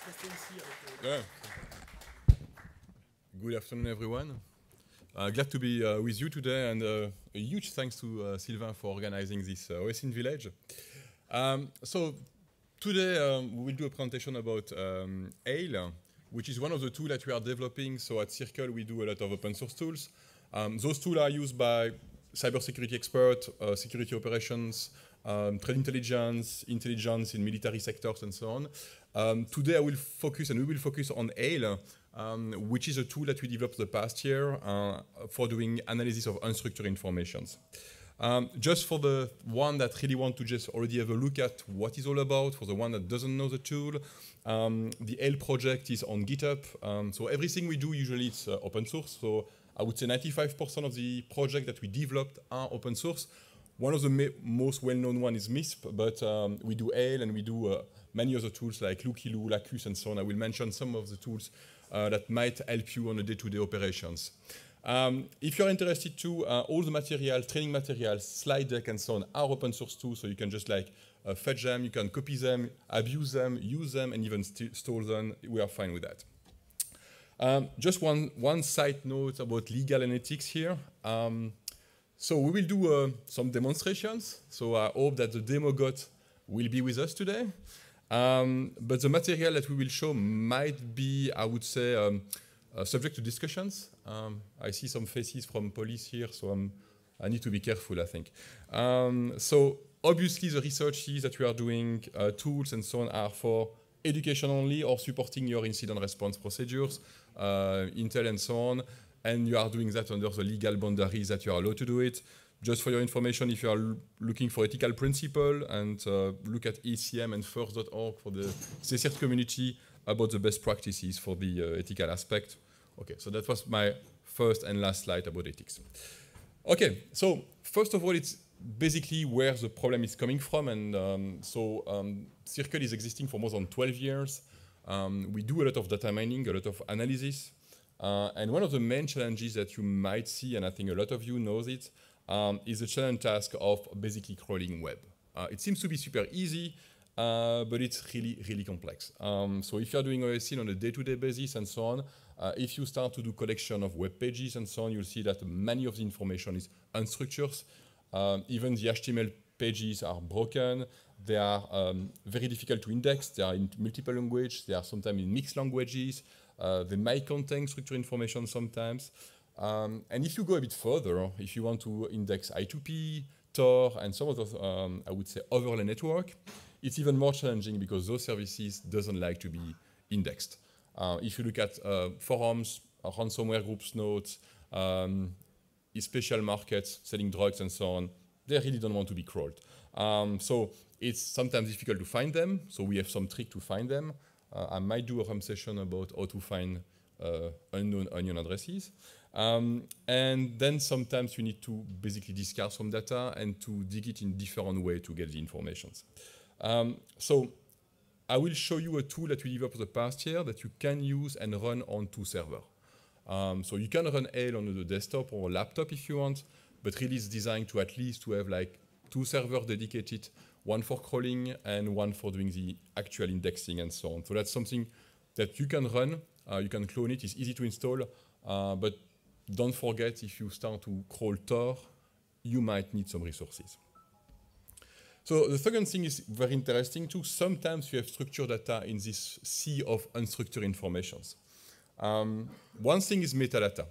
Yeah. Good afternoon, everyone. Glad to be with you today, and a huge thanks to Sylvain for organizing this OSINT Village. So today we will do a presentation about Ale, which is one of the tools that we are developing. So at Circle we do a lot of open source tools. Those tools are used by cybersecurity experts, security operations, trade intelligence in military sectors, and so on. Today I will focus, and we will focus on Ale, which is a tool that we developed the past year for doing analysis of unstructured informations. Just for the one that really want to just already have a look at what it's all about, for the one that doesn't know the tool, the Ale project is on GitHub. So everything we do usually it's open source. So I would say 95% of the projects that we developed are open source. One of the most well-known one is MISP, but we do Ale and we do many other tools like Lukilu, Lacus, and so on. I will mention some of the tools that might help you on the day-to-day operations. If you're interested to, all the material, training materials, slide deck, and so on are open source too, so you can just like fetch them, you can copy them, abuse them, use them, and even store them. We are fine with that. Just one side note about legal and ethics here. So we will do some demonstrations. So I hope that the demo god will be with us today. But the material that we will show might be, I would say, subject to discussions. I see some faces from police here, so I need to be careful, I think. So obviously the researches that we are doing, tools and so on, are for education only or supporting your incident response procedures, intel and so on. And you are doing that under the legal boundaries that you are allowed to do it. Just for your information, if you are looking for ethical principle, and look at ECM and first.org for the CCERT community about the best practices for the ethical aspect. Okay, so that was my first and last slide about ethics. Okay, so first of all, it's basically where the problem is coming from. And Circle is existing for more than 12 years. We do a lot of data mining, a lot of analysis. And one of the main challenges that you might see, and I think a lot of you knows it, is the challenge task of basically crawling web. It seems to be super easy, but it's really, really complex. So if you're doing OSINT on a day-to-day basis and so on, if you start to do collection of web pages and so on, you'll see that many of the information is unstructured. Even the HTML pages are broken. They are very difficult to index. They are in multiple languages. They are sometimes in mixed languages. They might contain structured information sometimes. And if you go a bit further, if you want to index I2P, Tor, and some of those, I would say, overlay network, it's even more challenging because those services doesn't like to be indexed. If you look at forums, ransomware groups nodes, special markets selling drugs and so on, they really don't want to be crawled. So it's sometimes difficult to find them. So we have some trick to find them. I might do a RAM session about how to find unknown onion addresses. And then sometimes you need to basically discard some data and to dig it in different way to get the information. So I will show you a tool that we developed the past year that you can use and run on 2 servers. So you can run Ale on the desktop or laptop if you want, but really it's designed to at least to have like 2 servers dedicated, one for crawling and one for doing the actual indexing and so on. So that's something that you can run, you can clone it, it's easy to install, but don't forget if you start to crawl Tor, you might need some resources. So the second thing is very interesting too. Sometimes you have structured data in this sea of unstructured informations. One thing is metadata.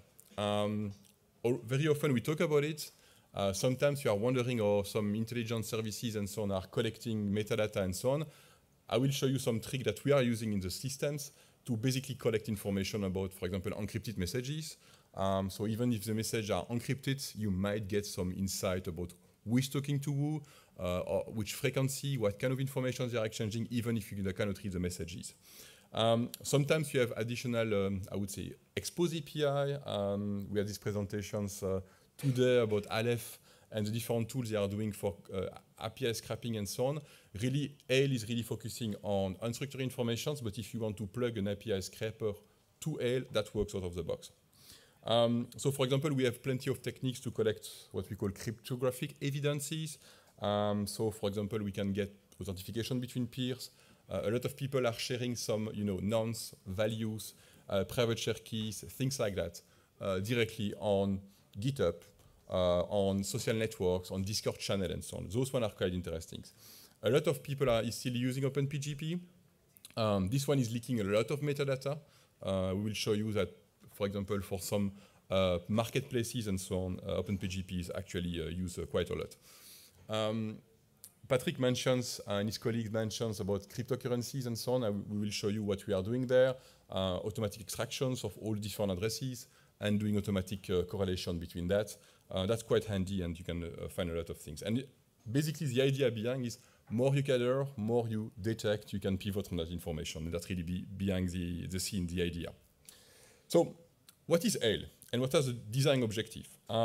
Very often we talk about it. Sometimes you are wondering how some intelligence services and so on are collecting metadata and so on. I will show you some trick that we are using in the systems to basically collect information about, for example, encrypted messages. So even if the messages are encrypted, you might get some insight about who is talking to who, or which frequency, what kind of information they are exchanging, even if you cannot read the messages. Sometimes you have additional, I would say, expose API. We had these presentations today about Aleph and the different tools they are doing for API scrapping and so on. Really, Ale is really focusing on unstructured information, but if you want to plug an API scraper to Ale, that works out of the box. So for example, we have plenty of techniques to collect what we call cryptographic evidences. So for example, we can get authentication between peers. A lot of people are sharing some, nonce, values, private share keys, things like that, directly on GitHub, on social networks, on Discord channel, and so on. Those ones are quite interesting. A lot of people are still using OpenPGP. This one is leaking a lot of metadata. We will show you that, for example, for some marketplaces and so on, OpenPGP is actually used quite a lot. Patrick mentions, and his colleague mentions about cryptocurrencies and so on. We will show you what we are doing there, automatic extractions of all different addresses, and doing automatic correlation between that. That's quite handy, and you can find a lot of things. And basically, the idea behind is more you gather, more you detect, you can pivot on that information. And that's really behind the scene, the idea. So what is Ale? And what is the design objective?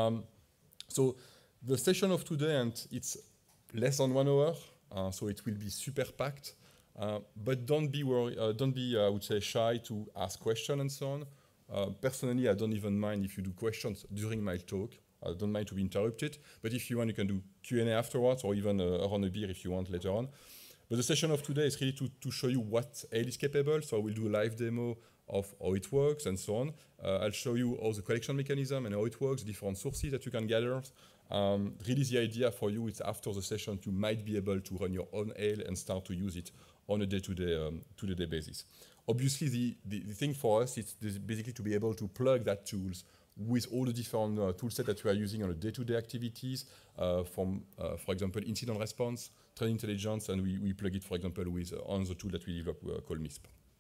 So the session of today, and it's less than 1 hour, so it will be super packed. But don't be worried, I would say, shy to ask questions and so on. Personally, I don't even mind if you do questions during my talk. I don't mind to be interrupted. But if you want, you can do Q&A afterwards, or even around a beer if you want later on. But the session of today is really to show you what Ale is capable. So I will do a live demo of how it works and so on. I'll show you all the collection mechanism and how it works, different sources that you can gather. Really the idea for you is after the session you might be able to run your own Ale and start to use it on a day-to-day basis. Obviously the thing for us is basically to be able to plug that tools with all the different toolsets that we are using on a day-to-day activities from, for example, incident response, threat intelligence, and we plug it, for example, with on the tool that we develop called MISP.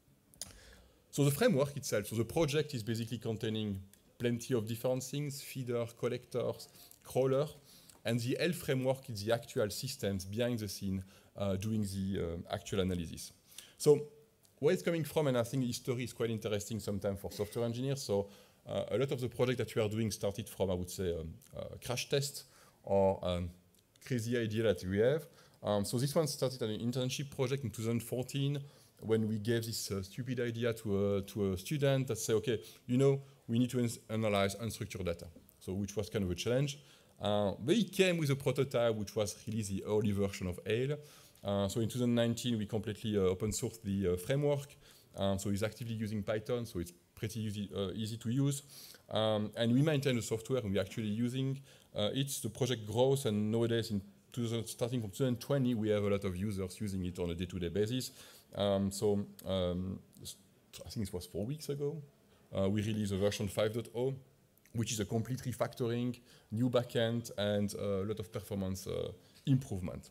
So the framework itself, so the project is basically containing plenty of different things, feeder, collectors, crawler, and the Ale framework is the actual systems behind the scene doing the actual analysis. So where it's coming from, and I think history is quite interesting sometimes for software engineers, so a lot of the project that we are doing started from, I would say, crash test or crazy idea that we have. So this one started an internship project in 2014 when we gave this stupid idea to a student that said, okay, we need to analyze unstructured data, so which was kind of a challenge. But it came with a prototype, which was really the early version of Ale. So in 2019, we completely open sourced the framework. So it's actively using Python, so it's pretty easy to use. And we maintain the software, and we're actually using it. The project grows, and nowadays, starting from 2020, we have a lot of users using it on a day-to-day basis. I think it was 4 weeks ago, we released a version 5.0, which is a complete refactoring, new backend, and a lot of performance improvement.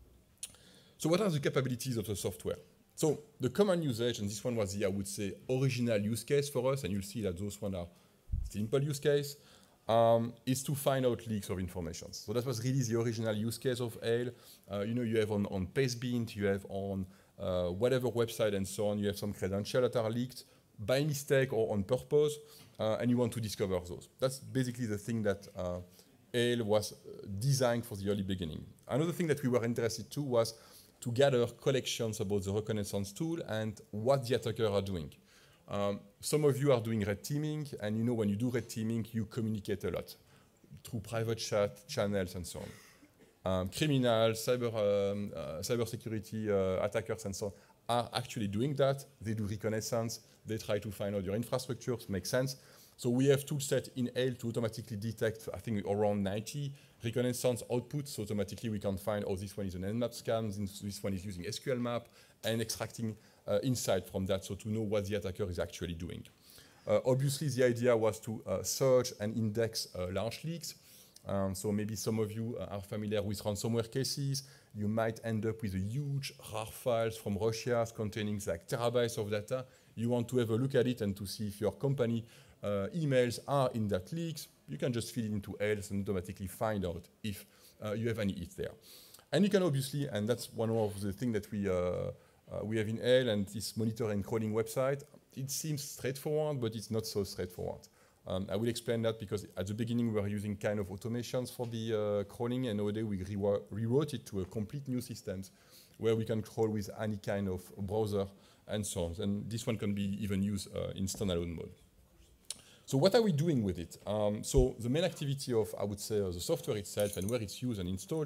So what are the capabilities of the software? So the common usage, and this one was the, I would say, original use case for us, and you'll see that those ones are simple use case, is to find out leaks of information. So that was really the original use case of Ale. You have on Pastebin, you have on whatever website and so on, you have some credentials that are leaked by mistake or on purpose, and you want to discover those. That's basically the thing that Ale was designed for the early beginning. Another thing that we were interested to was to gather collections about the reconnaissance tool and what the attackers are doing. Some of you are doing red teaming, and when you do red teaming, you communicate a lot through private chat, channels, and so on. Criminals, cyber security attackers, and so on are actually doing that. They do reconnaissance. They try to find out your infrastructures, makes sense. So we have toolset in Ale to automatically detect, I think, around 90 reconnaissance outputs. So automatically we can find, oh, this one is an Nmap scan, this one is using SQL map, and extracting insight from that, so to know what the attacker is actually doing. Obviously, the idea was to search and index large leaks. So maybe some of you are familiar with ransomware cases. You might end up with a huge RAR files from Russia containing like terabytes of data. You want to have a look at it and to see if your company emails are in that leaks. You can just feed it into else and automatically find out if you have any hits there. And you can obviously, and that's one of the things that we have in Ale and this monitor and crawling website. It seems straightforward, but it's not so straightforward. I will explain that because at the beginning we were using kind of automations for the crawling, and nowadays we rewrote it to a complete new system where we can crawl with any kind of browser and so on. And this one can be even used in standalone mode. So what are we doing with it? So the main activity of, I would say, the software itself and where it's used and installed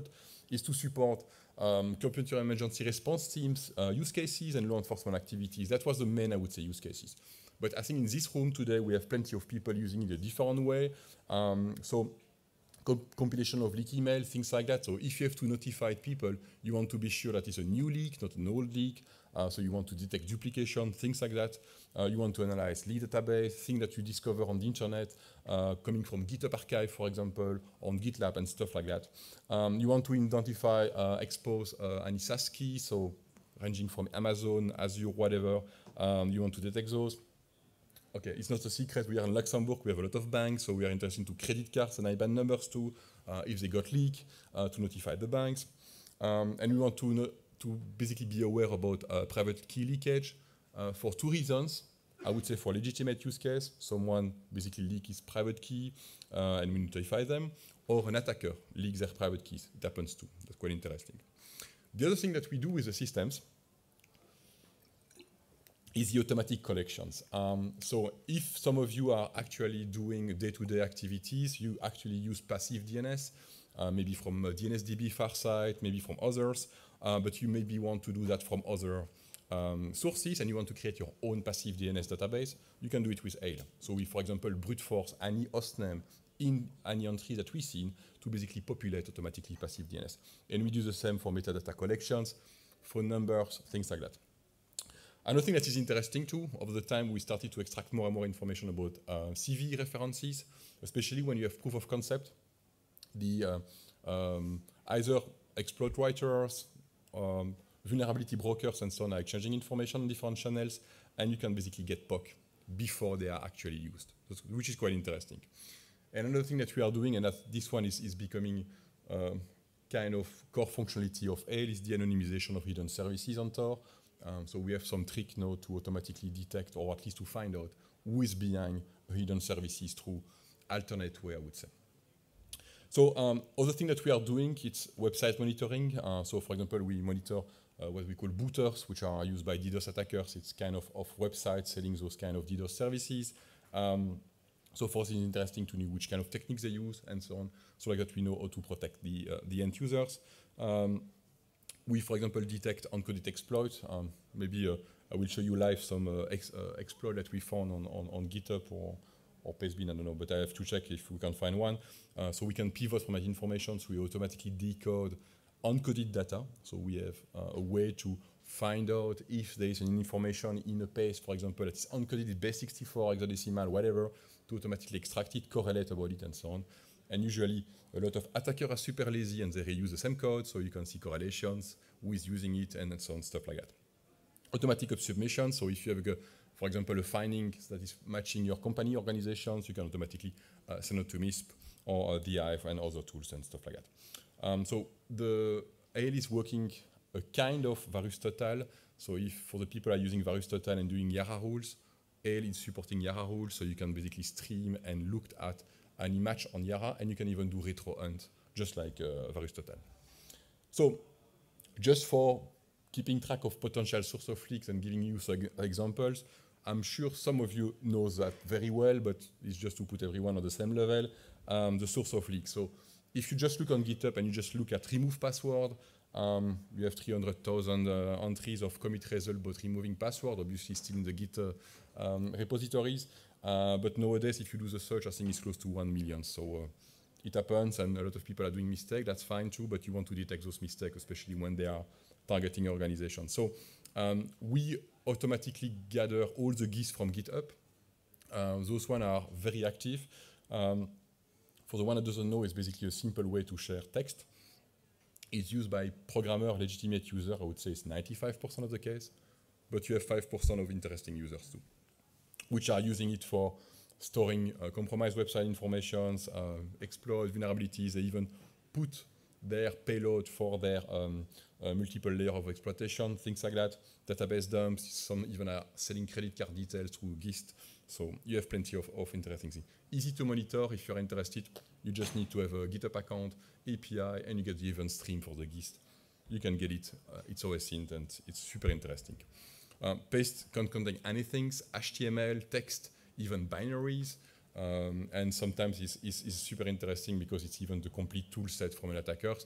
is to support computer emergency response teams, use cases, and law enforcement activities. That was the main, I would say, use cases. But I think in this room today, we have plenty of people using it a different way. So compilation of leak email, things like that. So if you have to notify people, you want to be sure that it's a new leak, not an old leak. So you want to detect duplication, things like that. You want to analyze leak database, things that you discover on the internet, coming from GitHub Archive, for example, on GitLab and stuff like that. You want to identify, expose any SaaS key, so ranging from Amazon, Azure, whatever. You want to detect those. Okay, it's not a secret, we are in Luxembourg, we have a lot of banks, so we are interested to credit cards and IBAN numbers too, if they got leaked, to notify the banks. And we want to basically be aware about private key leakage for two reasons. I would say for legitimate use case, someone basically leaks his private key and we notify them, or an attacker leaks their private keys. It happens too, that's quite interesting. The other thing that we do with the systems is the automatic collections. So if some of you are actually doing day-to-day activities, you actually use passive DNS, maybe from DNSDB, Farsight, maybe from others, but you maybe want to do that from other sources and you want to create your own passive DNS database, you can do it with Ale. So we, for example, brute force any hostname in any entry that we see to basically populate automatically passive DNS. And we do the same for metadata collections, phone numbers, things like that. Another thing that is interesting too, over the time we started to extract more and more information about CV references, especially when you have proof of concept. The either exploit writers, vulnerability brokers and so on are exchanging information on different channels, and you can basically get POC before they are actually used, which is quite interesting. And another thing that we are doing, and that this one is becoming kind of core functionality of Ale, is the anonymization of hidden services on Tor. So we have some trick now to automatically detect, or at least to find out who is behind hidden services through alternate way, I would say. So other thing that we are doing, it's website monitoring. So for example, we monitor what we call booters, which are used by DDoS attackers. It's kind of websites selling those kind of DDoS services. So for us, it's interesting to know which kind of techniques they use and so on, so like that we know how to protect the end users. We, for example, detect uncoded exploits. Maybe I will show you live some exploit that we found on GitHub or Pastebin, I don't know, but I have to check if we can find one. So we can pivot from that information, so we automatically decode uncoded data. So we have a way to find out if there is an information in a page, for example, that is uncoded, base 64, hexadecimal, whatever, to automatically extract it, correlate about it, and so on. And usually, a lot of attackers are super lazy and they reuse the same code, so you can see correlations, who is using it, and so on, stuff like that. Automatic submission, so if you have, for example, a finding that is matching your company organizations, you can automatically send it to MISP or DIve and other tools and stuff like that. So the Ale is working a kind of VarusTotal. So if for the people who are using VarusTotal and doing Yara rules, Ale is supporting Yara rules, so you can basically stream and look at any match on Yara, and you can even do retro hunt, just like VarusTotal. So just for keeping track of potential source of leaks and giving you some examples, I'm sure some of you know that very well, but it's just to put everyone on the same level, the source of leaks. So if you just look on GitHub and you just look at remove password, you have 300,000 entries of commit result, but removing password, obviously still in the Git repositories. But nowadays, if you do the search, I think it's close to 1 million. So it happens, and a lot of people are doing mistakes. That's fine too, but you want to detect those mistakes, especially when they are targeting organizations. So we automatically gather all the GIS from GitHub. Those ones are very active. For the one that doesn't know, it's basically a simple way to share text. It's used by programmer, legitimate user. I would say it's 95% of the case, but you have 5% of interesting users too, which are using it for storing compromised website informations, exploit vulnerabilities. They even put their payload for their multiple layer of exploitation, things like that. Database dumps, some even are selling credit card details through GIST. So you have plenty of interesting things. Easy to monitor if you're interested. You just need to have a GitHub account, API, and you get the event stream for the GIST. You can get it. It's always synced, and it's super interesting. Paste can contain anything, HTML, text, even binaries, and sometimes it's super interesting because it's even the complete tool set from an attacker.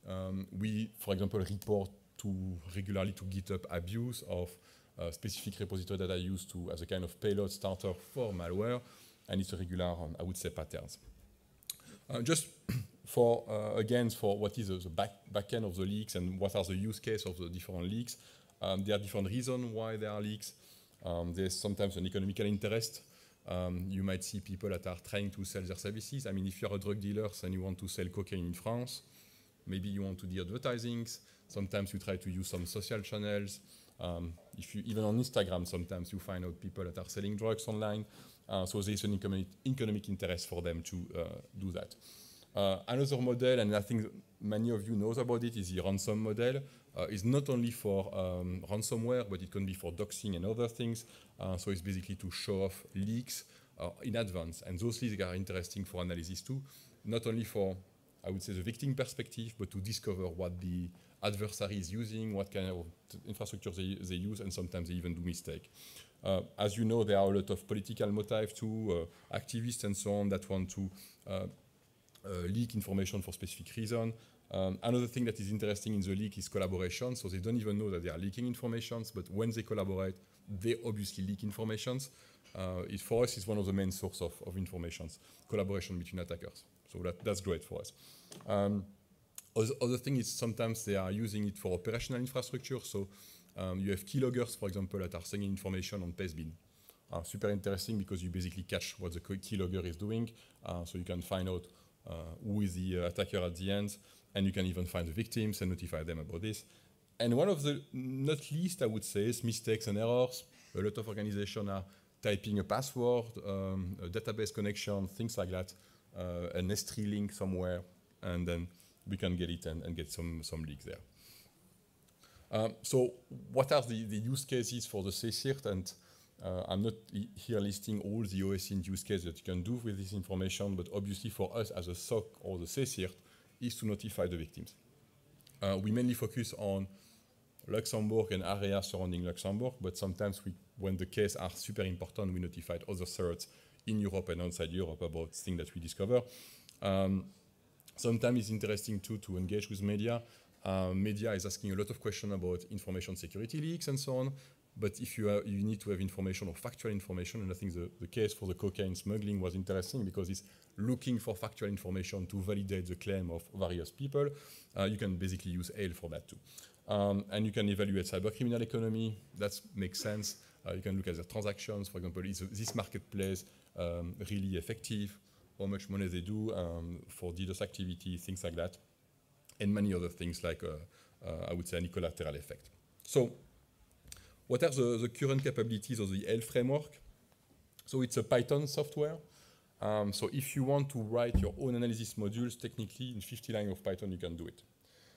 We, for example, report regularly to GitHub abuse of specific repository data used as a kind of payload starter for malware, and it's a regular, I would say, patterns. Just for, again, for what is the back end of the leaks and what are the use case of the different leaks, there are different reasons why there are leaks. There's sometimes an economical interest. You might see people that are trying to sell their services. I mean, if you're a drug dealer and you want to sell cocaine in France, maybe you want to do advertising. Sometimes you try to use some social channels. Even on Instagram, sometimes you find out people that are selling drugs online. So there's an economic interest for them to do that. Another model, and I think many of you knows about it, is the ransom model. It's not only for ransomware, but it can be for doxing and other things. So it's basically to show off leaks in advance. And those leaks are interesting for analysis too, not only for, I would say, the victim perspective, but to discover what the adversary is using, what kind of infrastructure they use, and sometimes they even do mistake. As you know, there are a lot of political motives too, activists and so on that want to leak information for specific reason. Another thing that is interesting in the leak is collaboration. So they don't even know that they are leaking information, but when they collaborate, they obviously leak information. For us, it's one of the main sources of information, collaboration between attackers. So that's great for us. Other thing is sometimes they are using it for operational infrastructure. So you have keyloggers, for example, that are sending information on Pastebin. Super interesting because you basically catch what the keylogger is doing. So you can find out who is the attacker at the end, and you can even find the victims and notify them about this. And one of the, not least, I would say, is mistakes and errors. A lot of organizations are typing a password, a database connection, things like that, an S3 link somewhere, and then we can get it and get some leaks there. So what are the use cases for the CSIRT? And I'm not here listing all the OSINT use cases that you can do with this information, but obviously for us as a SOC or the CSIRT is to notify the victims. We mainly focus on Luxembourg and areas surrounding Luxembourg, but sometimes when the cases are super important, we notified other certs in Europe and outside Europe about things that we discover. Sometimes it's interesting too to engage with media. Media is asking a lot of questions about information security leaks and so on. But if you need to have information or factual information, and I think the case for the cocaine smuggling was interesting because it's looking for factual information to validate the claim of various people. You can basically use AIL for that too. And you can evaluate cybercriminal economy. That makes sense. You can look at the transactions. For example, is this marketplace really effective? How much money they do for DDoS activity, things like that. And many other things like, I would say, any collateral effect. So what are the current capabilities of the AIL framework? So it's a Python software. So if you want to write your own analysis modules, technically in 50 lines of Python, you can do it.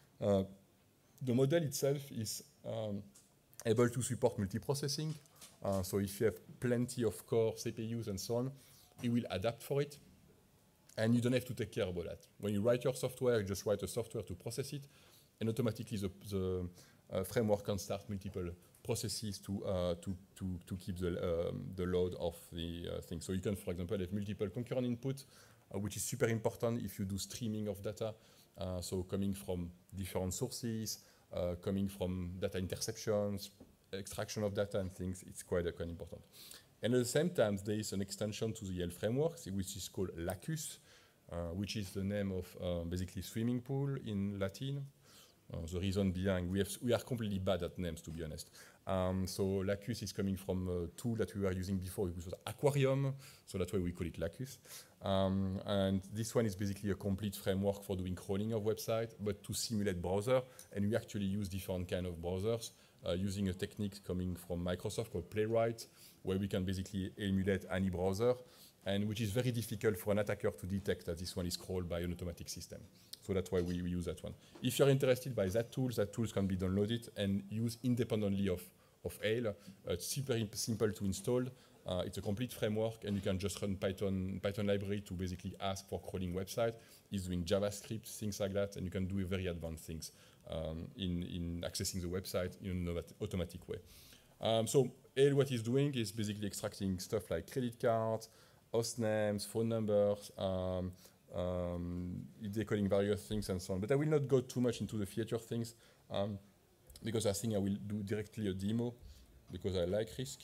The model itself is able to support multiprocessing. So if you have plenty of core CPUs and so on, it will adapt for it. And you don't have to take care about that. When you write your software, you just write a software to process it, and automatically the framework can start multiple processes to keep the load of the thing. So you can, for example, have multiple concurrent input, which is super important if you do streaming of data. So coming from different sources, coming from data interceptions, extraction of data and things, it's quite important. And at the same time, there is an extension to the AIL framework, which is called Lacus, which is the name of basically swimming pool in Latin. The reason behind, we are completely bad at names, to be honest. So Lacus is coming from a tool that we were using before, which was Aquarium, so that's why we call it Lacus. And this one is basically a complete framework for doing crawling of website, but to simulate browser, and we actually use different kind of browsers using a technique coming from Microsoft called Playwright, where we can basically emulate any browser, and which is very difficult for an attacker to detect that this one is crawled by an automatic system. So that's why we use that one. If you're interested by that tools can be downloaded and used independently of AIL. It's super simple to install. It's a complete framework, and you can just run Python library to basically ask for crawling website. It's doing JavaScript, things like that, and you can do very advanced things in accessing the website in an automatic way. So AIL, what it's doing is basically extracting stuff like credit cards, host names, phone numbers, decoding various things and so on. But I will not go too much into the feature things because I think I will do directly a demo because I like Risk.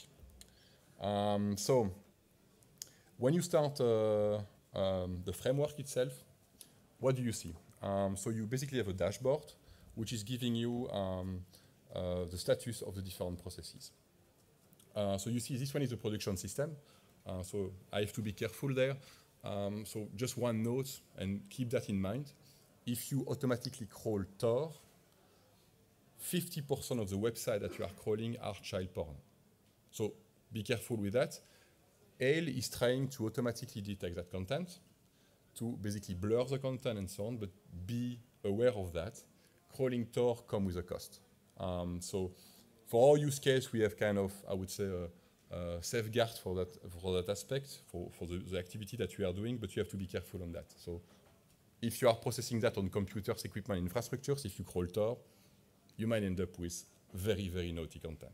So when you start the framework itself, what do you see? So you basically have a dashboard which is giving you the status of the different processes. So you see this one is a production system. So I have to be careful there. So just one note, and keep that in mind. If you automatically crawl Tor, 50% of the website that you are crawling are child porn. So be careful with that. Ale is trying to automatically detect that content, to basically blur the content and so on, but be aware of that. Crawling Tor comes with a cost. So for our use case, we have kind of, I would say, safeguard for that aspect, for the activity that we are doing, but you have to be careful on that. So if you are processing that on computers, equipment, infrastructures, if you crawl Tor, you might end up with very, very naughty content.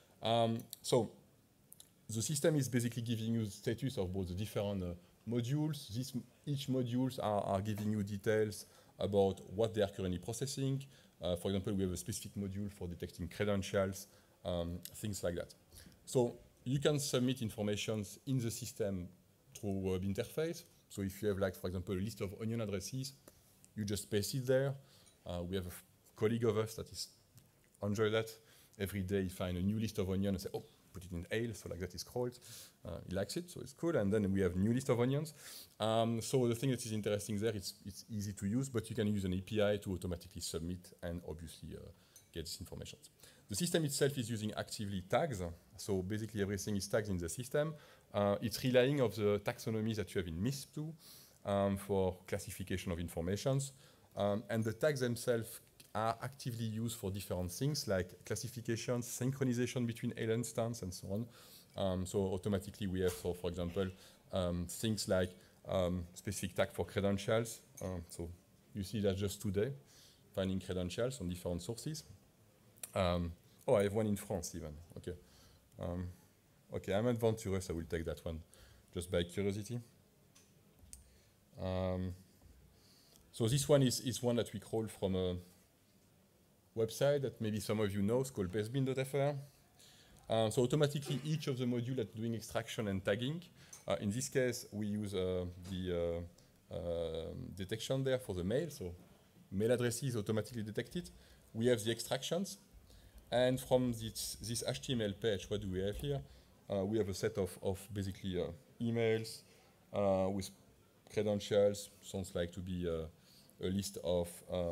So the system is basically giving you the status of both the different modules. Each modules are giving you details about what they are currently processing. For example, we have a specific module for detecting credentials, things like that. So you can submit information in the system through web interface. So if you have, like, for example, a list of onion addresses, you just paste it there. We have a colleague of us that is enjoy that. Every day he finds a new list of onions and say, oh, put it in Ale, so like that is crawled. He likes it, so it's cool. And then we have new list of onions. So the thing that is interesting there, it's easy to use, but you can use an API to automatically submit and obviously get this information. The system itself is using actively tags. So basically everything is tagged in the system. It's relying on the taxonomies that you have in MISP2 for classification of informations. And the tags themselves are actively used for different things like classifications, synchronization between Ale instance, and so on. So automatically we have, for example, things like specific tag for credentials. So you see that just today, finding credentials on different sources. Oh, I have one in France even. Okay. Okay, I'm adventurous. I will take that one, just by curiosity. So this one is one that we crawl from a website that maybe some of you know. It's called bestbin.fr. So automatically, each of the modules that doing extraction and tagging. In this case, we use the detection there for the mail. So mail addresses automatically detected. We have the extractions. And from this HTML page, what do we have here? We have a set of basically emails with credentials. Sounds like to be a list of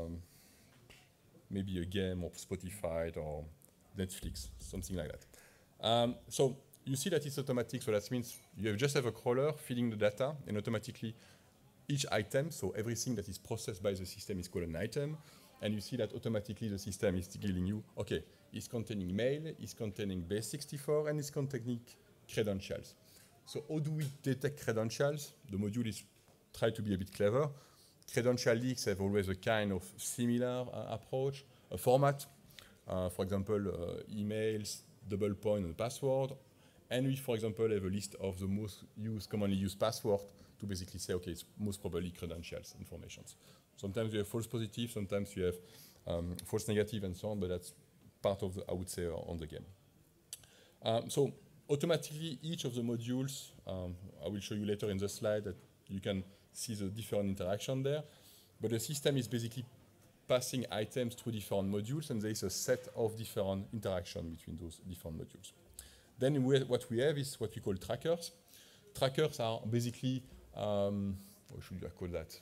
maybe a game or Spotify or Netflix, something like that. So you see that it's automatic. So that means you just have a crawler feeding the data, and automatically each item, so everything that is processed by the system is called an item. And you see that automatically the system is giving you, okay, it's containing mail, it's containing base64, and it's containing credentials. So how do we detect credentials? The module is try to be a bit clever. Credential leaks have always a kind of similar approach, a format. For example, emails, double point, and password. And we, for example, have a list of the most commonly used password to basically say, okay, it's most probably credentials informations. Sometimes you have false positive, sometimes you have false negative, and so on, but that's part of, I would say, on the game. So automatically, each of the modules, I will show you later in the slide that you can see the different interaction there, but the system is basically passing items through different modules, and there is a set of different interactions between those different modules. Then what we have is what we call trackers. Trackers are basically, what should I call that?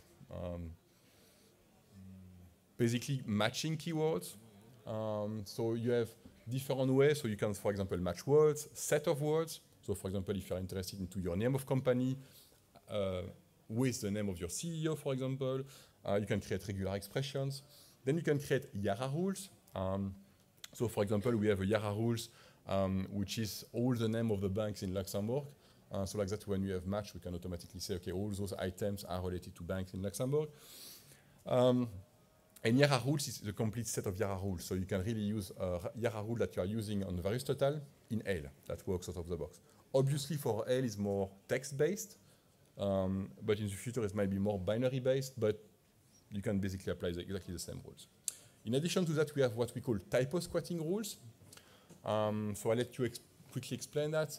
Basically matching keywords. So you have different ways. So you can, for example, match words, set of words. So for example, if you're interested into your name of company with the name of your CEO, for example, you can create regular expressions. Then you can create Yara rules. So for example, we have a Yara rules, which is all the name of the banks in Luxembourg. So like that, when you have match, we can automatically say, okay, all those items are related to banks in Luxembourg. And Yara rules is the complete set of Yara rules. So you can really use a Yara rule that you are using on VariusTotal in Ale. That works out of the box. Obviously, for Ale is more text-based. but in the future it might be more binary based, but you can basically apply exactly the same rules. In addition to that, we have what we call typo squatting rules. So I'll let you quickly explain that.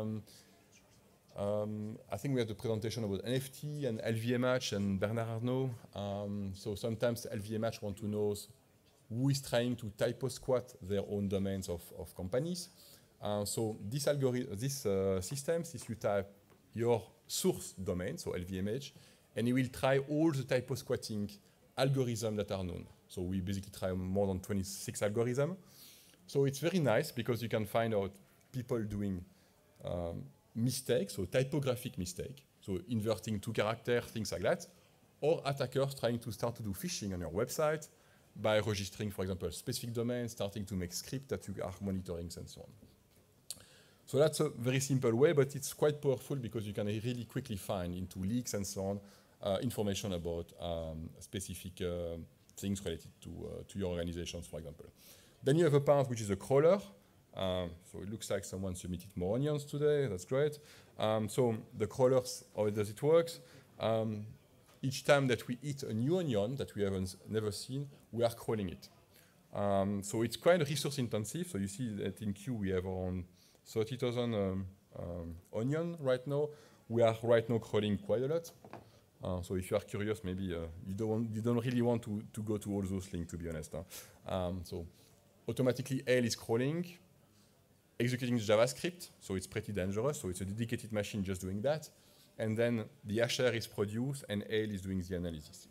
I think we have the presentation about NFT and LVMH and Bernard Arnault. So sometimes LVMH want to know who is trying to typo squat their own domains of companies. So this system is you type your source domain, so LVMH, and it will try all the typo squatting algorithms that are known. So we basically try more than 26 algorithms. So it's very nice because you can find out people doing mistakes, so typographic mistake, so inverting 2 characters, things like that, or attackers trying to start to do phishing on your website by registering, for example, a specific domain, starting to make scripts that you are monitoring and so on. So that's a very simple way, but it's quite powerful because you can really quickly find into leaks and so on information about specific things related to your organizations, for example. Then you have a part which is a crawler. So it looks like someone submitted more onions today. That's great. So the crawlers, how does it work? Each time that we eat a new onion that we haven't never seen, we are crawling it. So it's quite resource intensive. So you see that in Q we have around 30,000 onion right now. We are right now crawling quite a lot. So if you are curious, maybe you don't really want to go to all those links, to be honest. So automatically Ale is crawling, executing JavaScript, so it's pretty dangerous. So it's a dedicated machine just doing that. And then the hasher is produced and Ale is doing the analysis.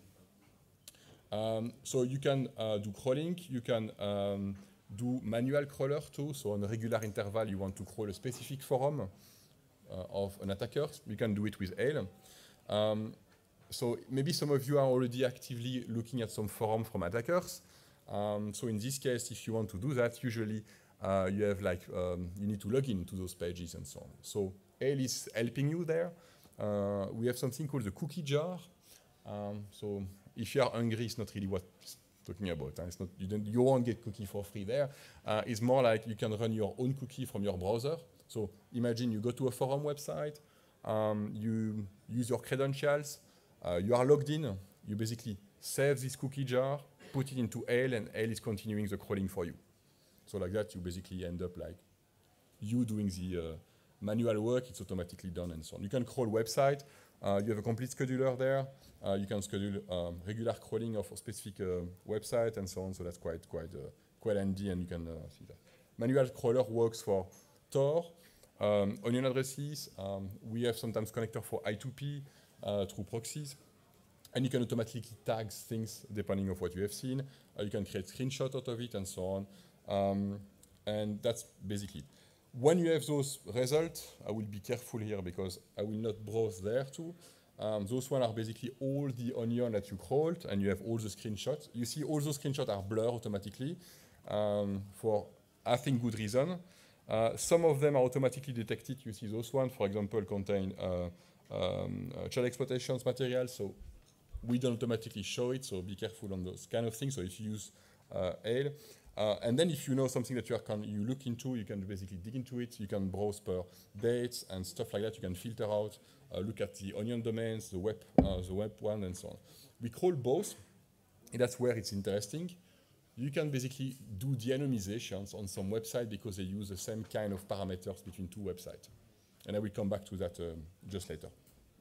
So you can do crawling, you can do manual crawler too. So on a regular interval, you want to crawl a specific forum of an attacker. You can do it with Ale. So maybe some of you are already actively looking at some forum from attackers. So in this case, if you want to do that, usually you have like, you need to log in to those pages and so on. So Ale is helping you there. We have something called the cookie jar. So if you are hungry, it's not really what it's talking about. It's not, you won't get cookie for free there. It's more like you can run your own cookie from your browser. So imagine you go to a forum website, you use your credentials, you are logged in, you basically save this cookie jar, put it into Ale, and Ale is continuing the crawling for you. So like that, you basically end up like you doing the manual work, it's automatically done and so on. You can crawl website, you have a complete scheduler there, you can schedule regular crawling of a specific website and so on, so that's quite handy, and you can see that. Manual crawler works for Tor, onion addresses, we have sometimes connector for I2P through proxies. And you can automatically tag things depending on what you have seen. You can create screenshots out of it and so on. And that's basically it. When you have those results, I will be careful here because I will not browse there too. Those ones are basically all the onion that you crawled, and you have all the screenshots. You see all those screenshots are blurred automatically for, I think, good reason. Some of them are automatically detected. You see those ones, for example, contain child exploitations material. So we don't automatically show it, so be careful on those kind of things. So if you use Ale, and then if you know something that you look into, you can basically dig into it. You can browse per dates and stuff like that. You can filter out, look at the onion domains, the web one, and so on. We crawl both, and that's where it's interesting. You can basically do de-anonymizations on some website because they use the same kind of parameters between two websites. And I will come back to that just later.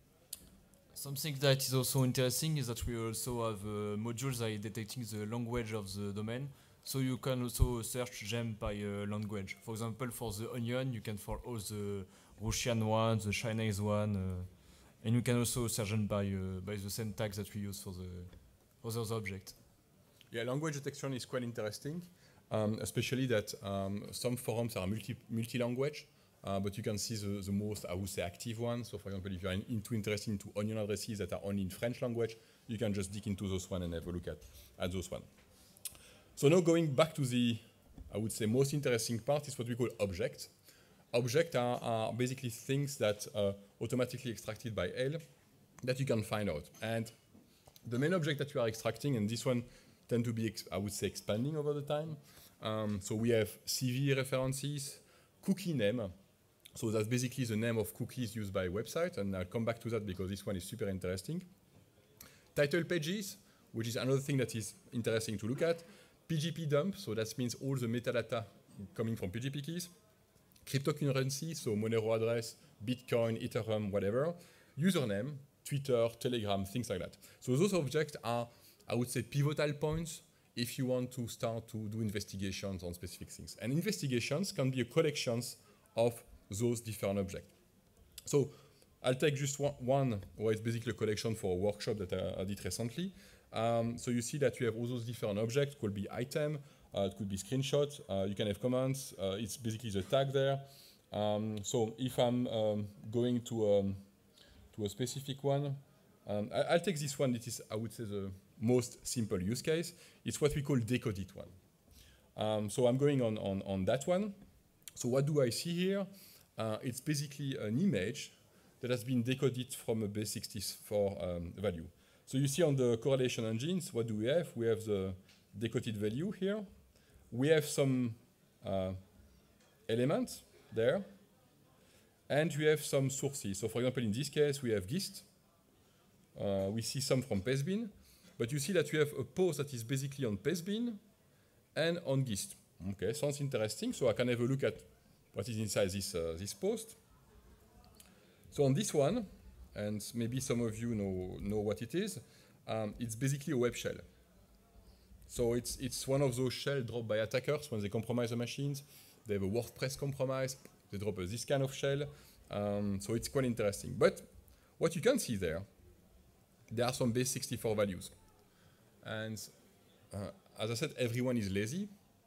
Something that is also interesting is that we also have modules that are detecting the language of the domain. So you can also search them by language. For example, for the onion, you can for all the Russian one, the Chinese one, and you can also search them by the same tags that we use for the other object. Yeah, language detection is quite interesting, especially that some forums are multi-language. But you can see the most, I would say, active ones. So for example, if you're interested into onion addresses that are only in French language, you can just dig into those ones and have a look at those ones. So now going back to the, I would say, most interesting part is what we call objects. Objects are basically things that are automatically extracted by Ale that you can find out. And the main object that you are extracting, and this one tend to be, I would say, expanding over the time. So we have CV references, cookie name. So that's basically the name of cookies used by website, and I'll come back to that because this one is super interesting. Title pages, which is another thing that is interesting to look at. PGP dump, so that means all the metadata coming from PGP keys. Cryptocurrency, so Monero address, Bitcoin, Ethereum, whatever. Username, Twitter, Telegram, things like that. So those objects are, I would say, pivotal points if you want to start to do investigations on specific things. And investigations can be a collection of those different objects. So I'll take just one where it's basically a collection for a workshop that I did recently. So you see that you have all those different objects. It could be item, it could be screenshot, you can have comments, it's basically the tag there. So if I'm going to a specific one, I'll take this one. It is, I would say, the most simple use case. It's what we call decoded one. So I'm going on that one. So what do I see here? It's basically an image that has been decoded from a base64 value. So you see on the correlation engines, what do we have? We have the decoded value here. We have some elements there. And we have some sources. So for example, in this case, we have GIST. We see some from Pastebin. But you see that we have a post that is basically on Pastebin and on GIST. Okay, sounds interesting. So I can have a look at what is inside this post. So on this one, and maybe some of you know what it is, it's basically a web shell. So it's one of those shells dropped by attackers when they compromise the machines. They have a WordPress compromise. They drop this kind of shell. So it's quite interesting. But what you can see there are some base64 values. And as I said, everyone is lazy.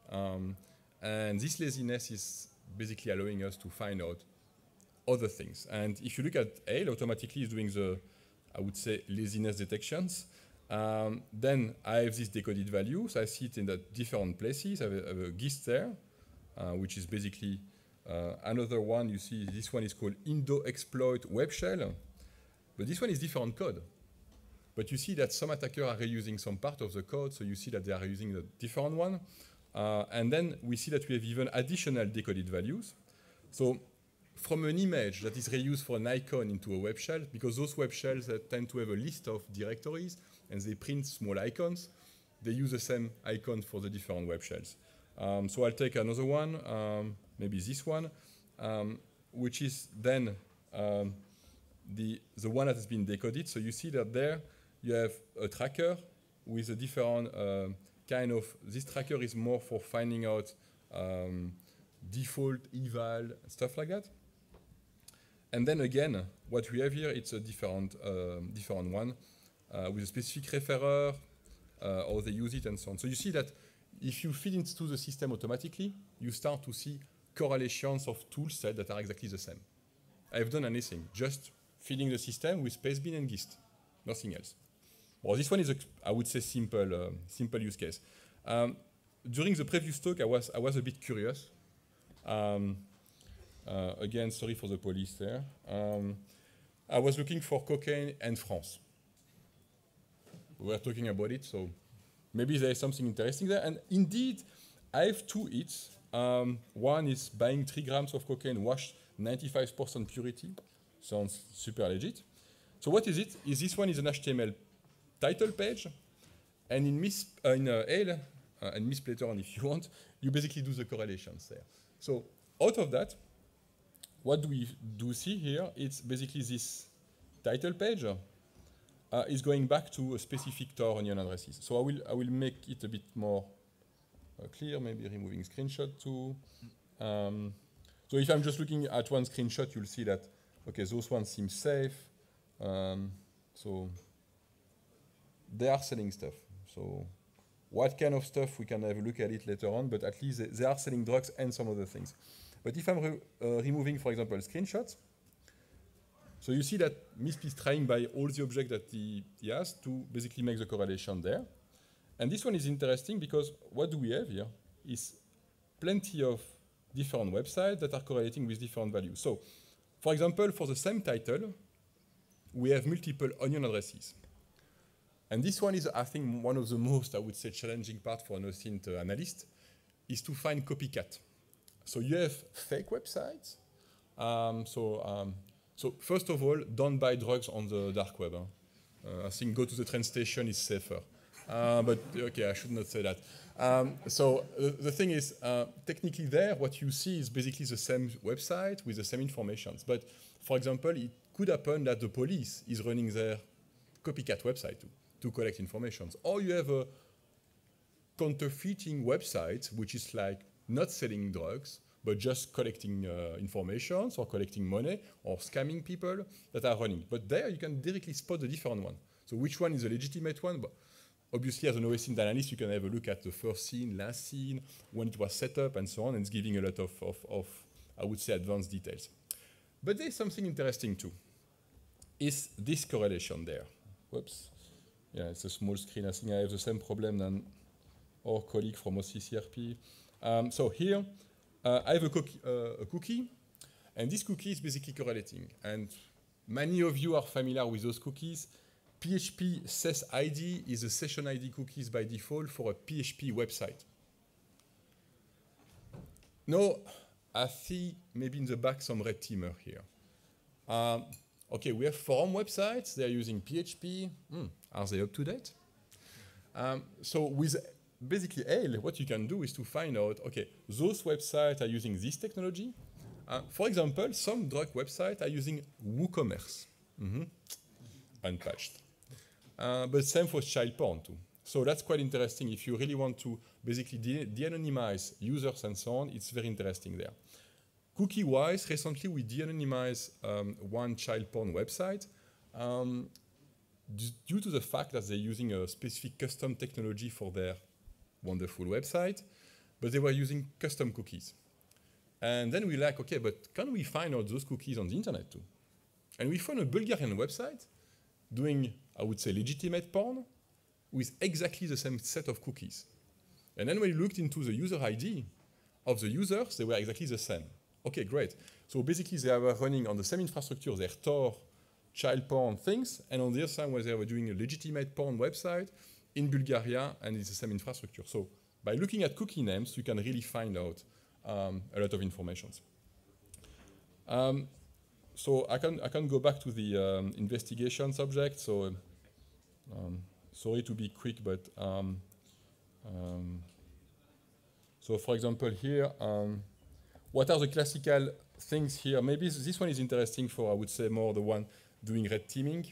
And this laziness is basically allowing us to find out other things. And if you look at Ale, automatically it's doing the, I would say, laziness detections. Then I have this decoded value. So I see it in the different places. I have a GIST there, which is basically another one. You see this one is called Indo-Exploit Web Shell. But this one is different code. But you see that some attackers are reusing some part of the code. So you see that they are reusing the different one. And then we see that we have even additional decoded values. So from an image that is reused for an icon into a web shell, because those web shells tend to have a list of directories and they print small icons, they use the same icon for the different web shells. So I'll take another one, maybe this one, which is then the one that has been decoded. So you see that there you have a tracker with a different kind of, this tracker is more for finding out default, eval, stuff like that. And then again, what we have here, it's a different one with a specific referrer, how they use it and so on. So you see that if you feed into the system automatically, you start to see correlations of tool sets that are exactly the same. I have done anything, just feeding the system with Pastebin and GIST, nothing else. Well, this one is, I would say, simple use case. During the previous talk, I was a bit curious. Again, sorry for the police there. I was looking for cocaine in France. We were talking about it, so maybe there is something interesting there. And indeed, I have two hits. One is buying 3 grams of cocaine washed 95% purity. Sounds super legit. So what is it? This one is an HTML title page, and in Ale, and MISP later on if you want, you basically do the correlations there. So out of that, what do we see here? It's basically this title page is going back to a specific Tor onion addresses. So I will make it a bit more clear, maybe removing screenshot too. So if I'm just looking at one screenshot, you'll see that, okay, those ones seem safe. So they are selling stuff. So what kind of stuff, we can have a look at it later on, but at least they are selling drugs and some other things. But if I'm removing, for example, screenshots, so you see that MISP is trying by all the objects that he has to basically make the correlation there. And this one is interesting because what do we have here is plenty of different websites that are correlating with different values. So, for example, for the same title, we have multiple onion addresses. And this one is, I think, one of the most, I would say, challenging part for an OSINT analyst is to find copycat. So you have fake websites So first of all, don't buy drugs on the dark web. I think go to the train station is safer. But okay, I should not say that. So the thing is, technically there, what you see is basically the same website with the same information. But for example, it could happen that the police is running their copycat website to collect information. Or you have a counterfeiting website, which is like not selling drugs, but just collecting information or collecting money or scamming people that are running. But there you can directly spot the different one. So which one is a legitimate one? But obviously, as an OSINT analyst, you can have a look at the first scene, last scene, when it was set up, and so on, and it's giving a lot of I would say, advanced details. But there's something interesting too, is this correlation there. Whoops. Yeah, it's a small screen. I think I have the same problem than our colleague from OCCRP. So here, I have a cookie, and this cookie is basically correlating. And many of you are familiar with those cookies. PHP SES ID is a session ID cookies by default for a PHP website. Now, I see maybe in the back some red teamer here. Okay, we have forum websites. They're using PHP. Are they up to date? So with basically Ale, what you can do is to find out, okay, those websites are using this technology. For example, some drug websites are using WooCommerce, unpatched. But same for child porn too. So that's quite interesting. If you really want to basically de-anonymize users and so on, it's very interesting there. Cookie-wise, recently we de-anonymized one child porn website due to the fact that they're using a specific custom technology for their wonderful website, but they were using custom cookies. And then we're like, okay, but can we find out those cookies on the internet too? And we found a Bulgarian website doing, I would say, legitimate porn with exactly the same set of cookies. And then when we looked into the user ID of the users, they were exactly the same. Okay, great. So basically they were running on the same infrastructure, their Tor child porn things, and on the other side where they were doing a legitimate porn website in Bulgaria, and it's the same infrastructure. So by looking at cookie names, you can really find out a lot of information. So I can go back to the investigation subject. So sorry to be quick, but so for example here, what are the classical things here? Maybe this one is interesting for, I would say, more the one doing red teaming.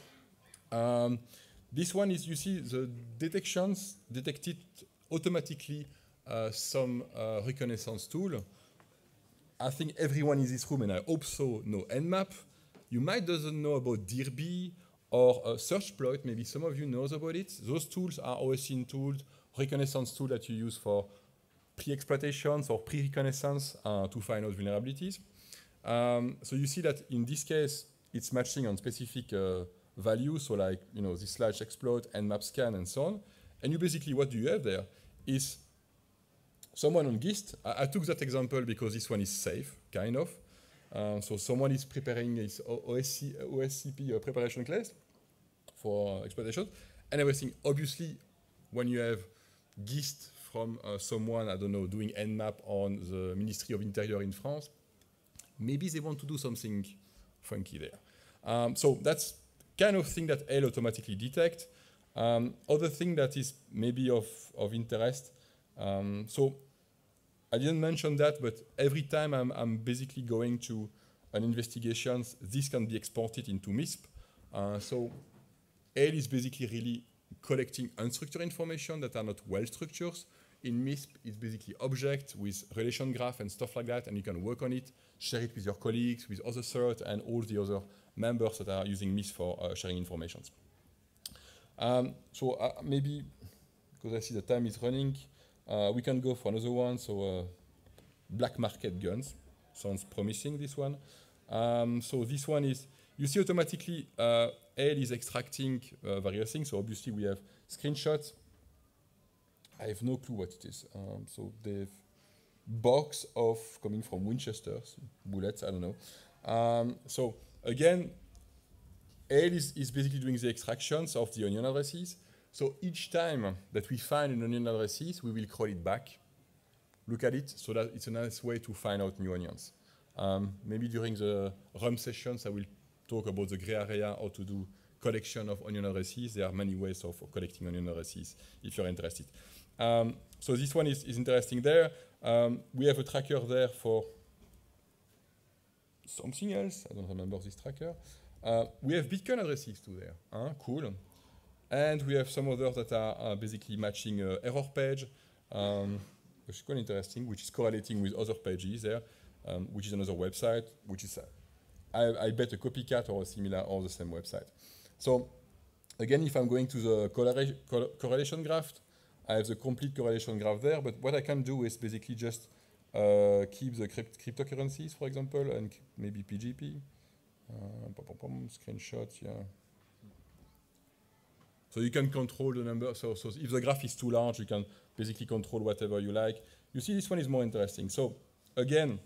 This one is, you see, the detections detected automatically some reconnaissance tool. I think everyone in this room, and I hope so, know Nmap. You might doesn't know about DIRB or Searchploit. Maybe some of you knows about it. Those tools are OSINT tools, reconnaissance tool that you use for pre-exploitations or pre-reconnaissance to find out vulnerabilities. So you see that in this case, it's matching on specific values, so like, you know, this slash exploit, Nmap scan, and so on. And you basically, what do you have there is someone on GIST. I took that example because this one is safe, kind of. So someone is preparing his OSCP preparation class for exploitation and everything. Obviously, when you have GIST from someone, I don't know, doing Nmap on the Ministry of Interior in France, maybe they want to do something funky there. So that's kind of thing that Ale automatically detect. Other thing that is maybe of interest. So I didn't mention that, but every time I'm basically going to an investigation, this can be exported into MISP. So Ale is basically really collecting unstructured information that are not well structured. In MISP, it's basically object with relation graph and stuff like that, and you can work on it, share it with your colleagues, with other CERT, and all the other members that are using MISP for sharing information. So maybe, because I see the time is running, we can go for another one. So black market guns. Sounds promising, this one. So this one is, you see automatically Ale is extracting various things. So obviously we have screenshots. I have no clue what it is. So the box of coming from Winchesters, bullets, I don't know. So again, Ale is basically doing the extractions of the onion addresses. So each time that we find an onion addresses, we will crawl it back, look at it, so that it's a nice way to find out new onions. Maybe during the RUM sessions, I will talk about the gray area, how to do collection of onion addresses. There are many ways of collecting onion addresses if you're interested. So this one is interesting there. We have a tracker there for something else. I don't remember this tracker. We have Bitcoin addresses too there. Cool. And we have some others that are basically matching error page, which is quite interesting, which is correlating with other pages there, which is another website, which is, I bet, a copycat or a similar or the same website. So again, if I'm going to the correlation graph, I have the complete correlation graph there, but what I can do is basically just keep the cryptocurrencies, for example, and maybe PGP. Screenshot, yeah. So you can control the number. So if the graph is too large, you can basically control whatever you like. You see, this one is more interesting. So again,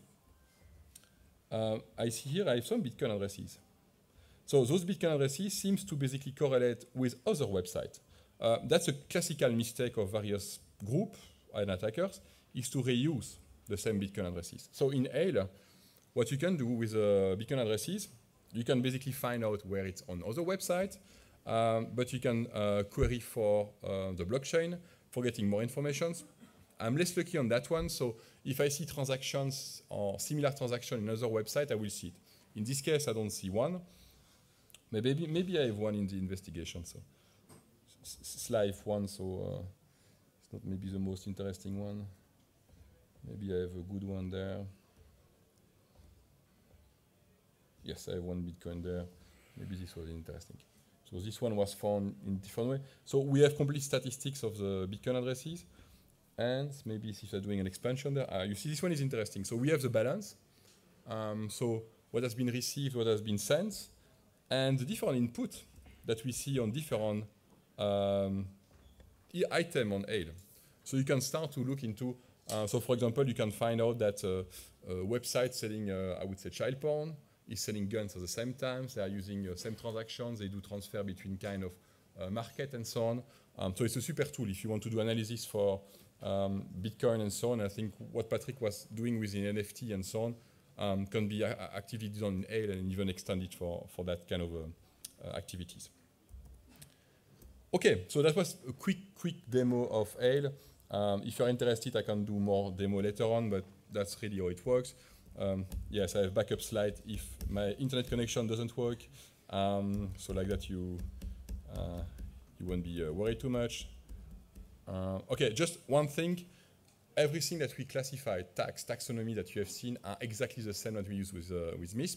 I see here I have some Bitcoin addresses. So those Bitcoin addresses seems to basically correlate with other websites. That's a classical mistake of various groups and attackers, is to reuse the same Bitcoin addresses. So in Ale, what you can do with Bitcoin addresses, you can basically find out where it's on other websites, but you can query for the blockchain for getting more information. I'm less lucky on that one, so if I see transactions or similar transactions in other websites, I will see it. In this case, I don't see one. Maybe I have one in the investigation, so Slive one, so it's not maybe the most interesting one. Maybe I have a good one there. Yes, I have one Bitcoin there. Maybe this was interesting. So this one was found in different way. So we have complete statistics of the Bitcoin addresses. And maybe if you're doing an expansion there, you see this one is interesting. So we have the balance. So what has been received, what has been sent, and the different input that we see on different item on Ale. So you can start to look into, so for example, you can find out that a website selling, I would say, child porn is selling guns at the same time. They are using same transactions. They do transfer between kind of market and so on. So it's a super tool if you want to do analysis for Bitcoin and so on. I think what Patrick was doing with the NFT and so on can be actively done in Ale and even extended for that kind of activities. Okay, so that was a quick demo of Ale. If you're interested, I can do more demo later on, but that's really how it works. Yes, I have backup slide if my internet connection doesn't work. So like that you won't be worried too much. Okay, just one thing. Everything that we classify, taxonomy that you have seen are exactly the same that we use with MISP.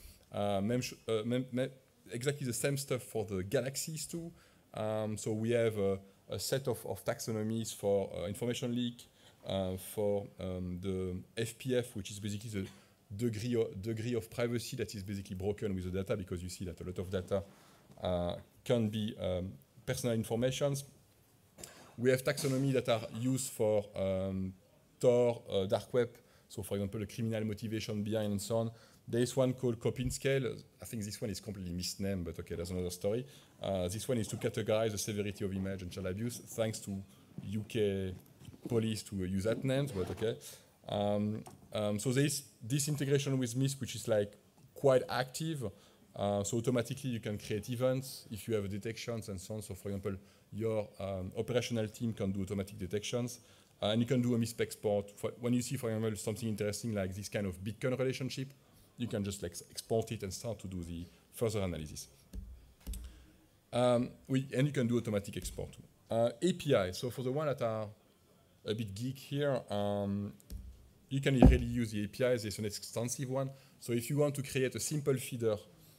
Exactly the same stuff for the galaxies too. So we have a set of taxonomies for information leak, for the FPF, which is basically the degree of privacy that is basically broken with the data, because you see that a lot of data can be personal information. We have taxonomy that are used for Tor, dark web. So for example, the criminal motivation behind and so on. There is one called Copin Scale. I think this one is completely misnamed, but okay, that's another story. This one is to categorize the severity of image and child abuse, thanks to UK police to use that names, but okay. So there is this integration with MISP, which is like quite active. So automatically you can create events if you have detections and so on. So for example, your operational team can do automatic detections. And you can do a MISP export. When you see, for example, something interesting like this kind of Bitcoin relationship, you can just like export it and start to do the further analysis. And you can do automatic export too. API, so for the one that are a bit geek here, you can really use the APIs. There's an extensive one. So if you want to create a simple feeder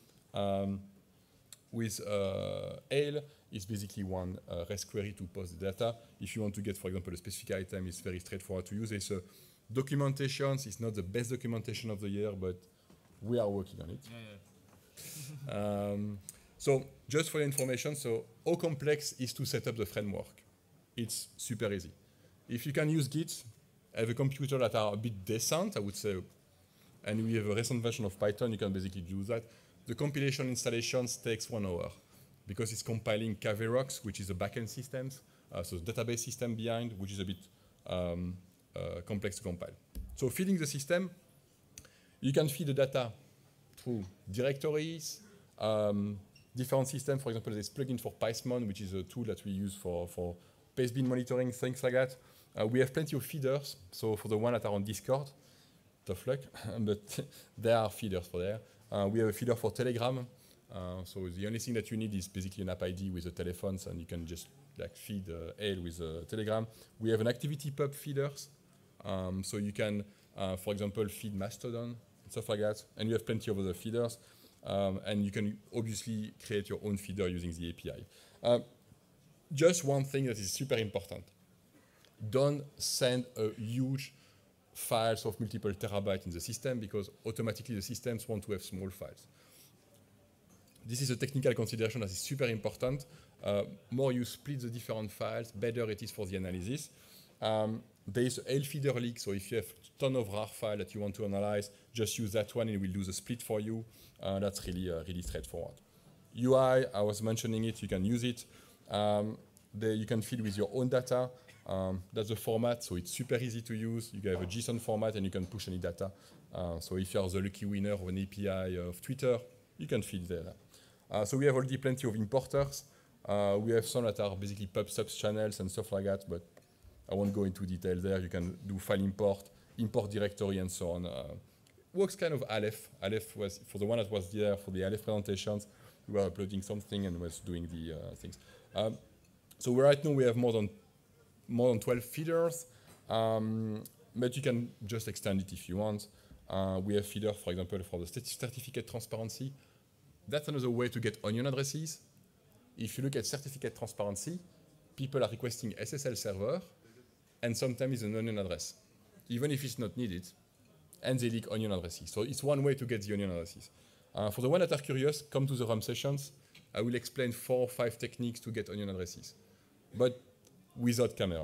with Ale, it's basically one REST query to post the data. If you want to get, for example, a specific item, it's very straightforward to use. It's a documentation. It's not the best documentation of the year, but we are working on it. Yeah. So just for your information, so how complex is to set up the framework? It's super easy. If you can use Git, I have a computer that are a bit decent, I would say, and we have a recent version of Python, you can basically do that. The compilation installations takes 1 hour because it's compiling Kaverox, which is a backend system, so the database system behind, which is a bit complex to compile. So feeding the system, You can feed the data through directories, different systems. For example, there's plugin for Pacemon, which is a tool that we use for pastebin monitoring, things like that. We have plenty of feeders. So for the one that are on Discord, tough luck, but there are feeders for there. We have a feeder for Telegram. So the only thing that you need is basically an app ID with the telephones, and you can just like feed Ale with Telegram. We have an ActivityPub feeders. So you can, for example, feed Mastodon and stuff like that. And you have plenty of other feeders. And you can obviously create your own feeder using the API. Just one thing that is super important. Don't send a huge files of multiple terabytes in the system, because automatically the systems want to have small files. This is a technical consideration that is super important. More you split the different files, better it is for the analysis. There is a Ale feeder leak, so if you have a ton of RAR files that you want to analyze, just use that one and it will do the split for you. That's really straightforward. UI, I was mentioning it, you can use it. You can feed with your own data. That's the format, so it's super easy to use. You have a JSON format and you can push any data. So if you are the lucky winner of an API of Twitter, you can feed there. So we have already plenty of importers. We have some that are basically pub subs channels and stuff like that, but I won't go into detail there. You can do file import, import directory, and so on. Works kind of Aleph. Aleph was, for the one that was there for the Aleph presentations, we were uploading something and was doing the things. So right now we have more than 12 feeders, but you can just extend it if you want. We have feeders, for example, for the certificate transparency. That's another way to get onion addresses. If you look at certificate transparency, people are requesting SSL server, and sometimes it's an onion address, even if it's not needed, and they leak onion addresses. So it's one way to get the onion addresses. For the one that are curious, come to the RAM sessions. I will explain 4 or 5 techniques to get onion addresses, but without camera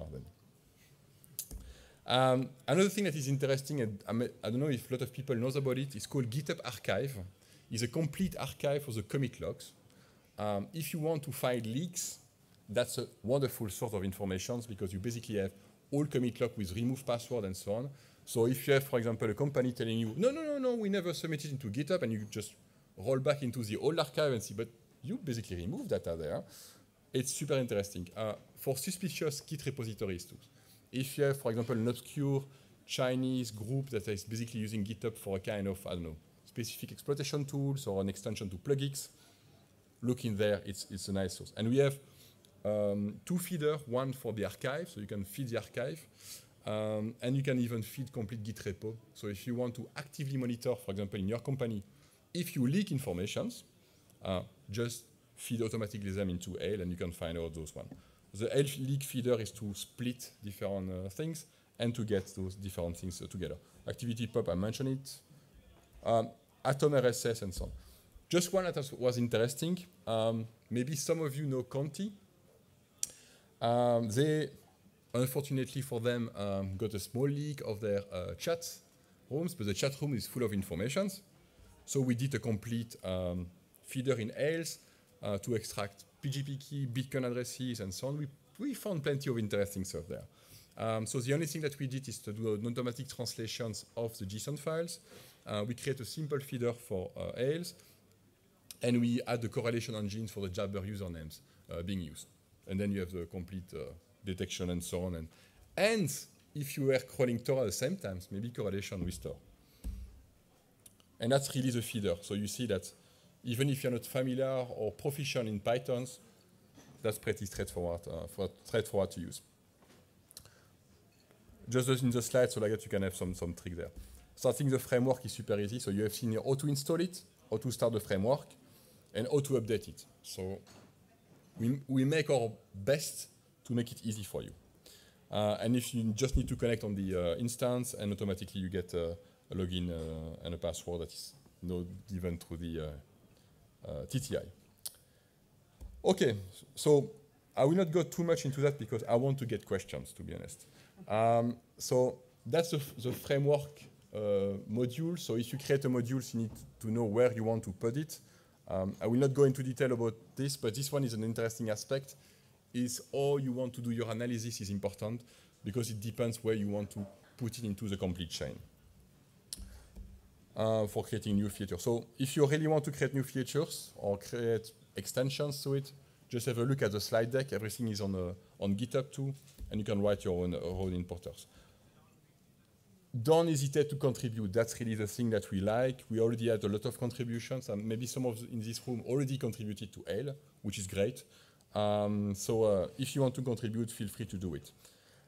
then. Another thing that is interesting, and I don't know if a lot of people knows about it, is called GitHub Archive. It's a complete archive for the commit logs. If you want to find leaks, that's a wonderful source of information, because you basically have all commit log with remove password and so on. So if you have, for example, a company telling you, no, we never submitted into GitHub, and you just roll back into the old archive and see, but you basically remove data there. It's super interesting. For suspicious Git repositories too. If you have, for example, an obscure Chinese group that is basically using GitHub for a kind of, I don't know, specific exploitation tools or an extension to plugins, look in there, it's a nice source. And we have 2 feeders, one for the archive, so you can feed the archive, and you can even feed complete Git repo. So if you want to actively monitor, for example, in your company, if you leak informations, just feed automatically them into Ale, and you can find out those ones. The Ale leak feeder is to split different things and to get those different things together. ActivityPub, I mentioned it. Atom RSS and so on. Just one that was interesting. Maybe some of you know Conti. They, unfortunately for them, got a small leak of their chat rooms, but the chat room is full of information. So we did a complete feeder in Ales to extract PGP key, Bitcoin addresses, and so on. We found plenty of interesting stuff there. So the only thing that we did is to do an automatic translations of the JSON files. We create a simple feeder for Ales, and we add the correlation engines for the Jabber usernames being used. And then you have the complete detection and so on. And if you were crawling Tor at the same time, maybe correlation with Tor. And that's really the feeder. So you see that even if you're not familiar or proficient in Python, that's pretty straightforward, straightforward to use. Just in the slide, so like that you can have some trick there. Starting the framework is super easy. So you have seen here how to install it, how to start the framework, and how to update it. So we make our best to make it easy for you. And if you just need to connect on the instance, and automatically you get a login and a password that is now given through the TTI. Okay, so I will not go too much into that because I want to get questions, to be honest. So that's the framework module. So if you create a module, you need to know where you want to put it. I will not go into detail about this, but this one is an interesting aspect. Is how you want to do your analysis is important because it depends where you want to put it into the complete chain. for creating new features. So if you really want to create new features or create extensions to it, just have a look at the slide deck. Everything is on GitHub too, and you can write your own importers. Don't hesitate to contribute. That's really the thing that we like. We already had a lot of contributions, and maybe some of in this room already contributed to Ale, which is great. So if you want to contribute, feel free to do it.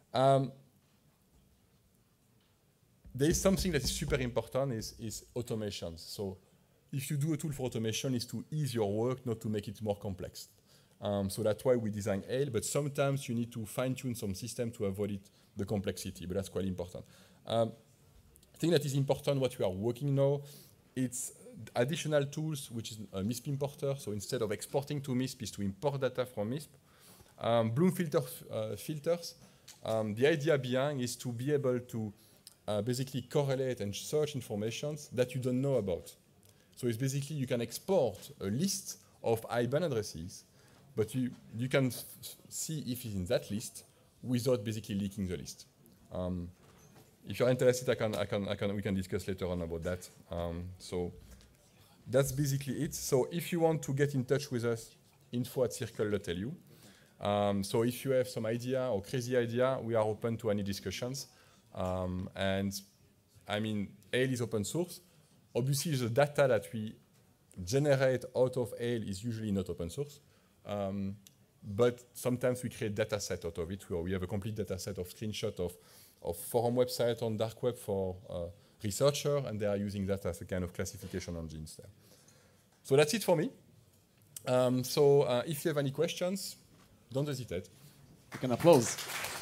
There is something that is super important is automation. So if you do a tool for automation, it's to ease your work, not to make it more complex. So that's why we design Ale, but sometimes you need to fine-tune some system to avoid the complexity, but that's quite important. I think that is important what we are working now. It's additional tools, which is a MISP importer. So instead of exporting to MISP, is to import data from MISP. Bloom filters. The idea behind is to be able to basically correlate and search information that you don't know about. So it's basically you can export a list of IBAN addresses, but you can see if it's in that list without basically leaking the list. If you're interested, we can discuss later on about that. So that's basically it. So if you want to get in touch with us, info@circle.lu. So if you have some idea or crazy idea, we are open to any discussions. And I mean, Ale is open source. Obviously, the data that we generate out of Ale is usually not open source. But sometimes we create data set out of it, where we have a complete data set of screenshots of forum website on dark web for researchers, and they are using that as a kind of classification engines there. So that's it for me. If you have any questions, don't hesitate. You can applause.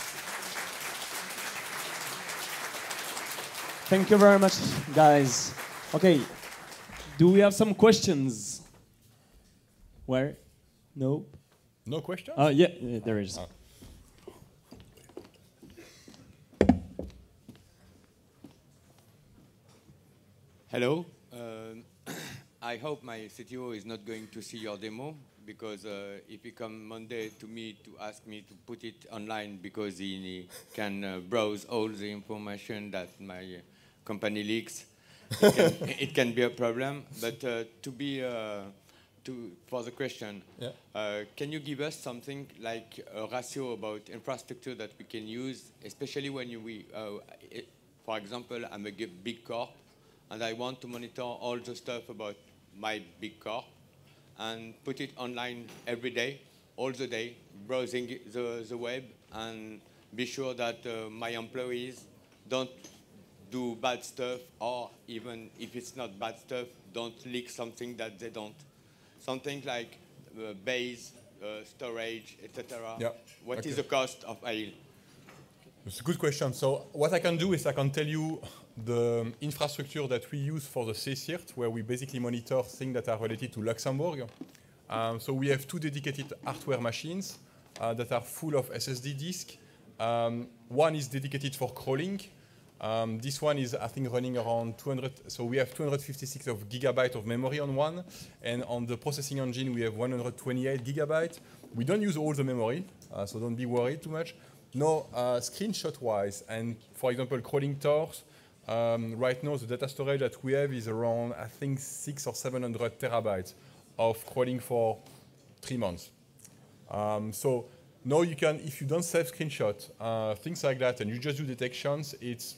Thank you very much, guys. Okay, do we have some questions? Where? No? No questions? Yeah, there is. Hello. I hope my CTO is not going to see your demo, because if he comes Monday to me to ask me to put it online because he can browse all the information that my company leaks, it can be a problem. But for the question, yeah. Can you give us something like a ratio about infrastructure that we can use, especially when for example, I'm a big corp, and I want to monitor all the stuff about my big corp and put it online every day, all the day, browsing the web, and be sure that my employees don't do bad stuff, or even if it's not bad stuff, don't leak something that they don't. Something like base, storage, etc. Yeah. What is the cost of Ale? It's a good question. So what I can do is I can tell you the infrastructure that we use for the CCIRT, where we basically monitor things that are related to Luxembourg. So we have 2 dedicated hardware machines that are full of SSD disk. One is dedicated for crawling. This one is, I think, running around 200. So we have 256 gigabytes of memory on one, and on the processing engine we have 128 gigabytes. We don't use all the memory, so don't be worried too much. No, screenshot-wise, and for example, crawling Tor. Right now, the data storage that we have is around, I think, 600 or 700 terabytes of crawling for 3 months. So now you can, if you don't save screenshot, things like that, and you just do detections, it's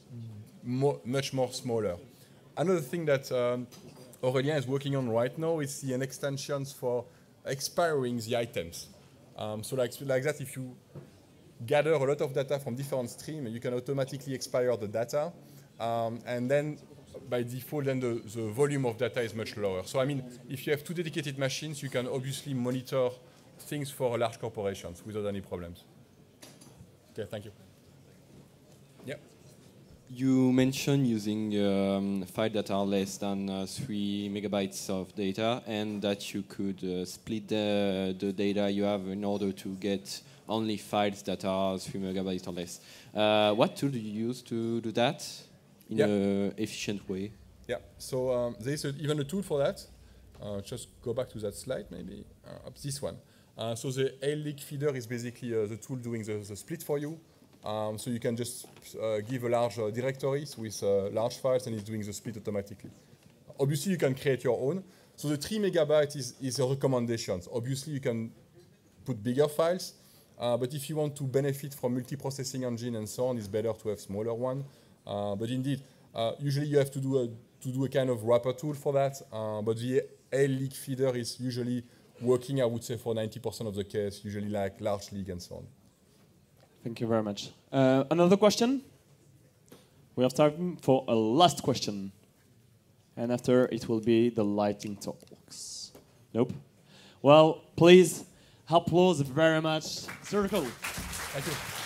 much more smaller. Another thing that Aurélien is working on right now is an extensions for expiring the items. So like that, if you gather a lot of data from different streams, you can automatically expire the data. And then by default, then the volume of data is much lower. So I mean, if you have 2 dedicated machines, you can obviously monitor things for large corporations without any problems. Okay, thank you. Yeah. You mentioned using files that are less than 3 megabytes of data, and that you could split the data you have in order to get only files that are 3 megabytes or less. What tool do you use to do that in an efficient way? Yeah, so there's even a tool for that. Just go back to that slide, maybe, this one. So the Ale leak feeder is basically the tool doing the split for you. So you can just give a large directories with large files, and it's doing the split automatically. Obviously, you can create your own. So the 3 megabytes is a recommendation. Obviously, you can put bigger files, but if you want to benefit from multi-processing engine and so on, it's better to have smaller one. But indeed, usually you have to do a kind of wrapper tool for that. But the L-league feeder is usually working, I would say, for 90% of the case, usually like large league and so on. Thank you very much. Another question? We have time for a last question. And after it will be the lighting talks. Nope. Well, please applause very much. Circle. Thank you.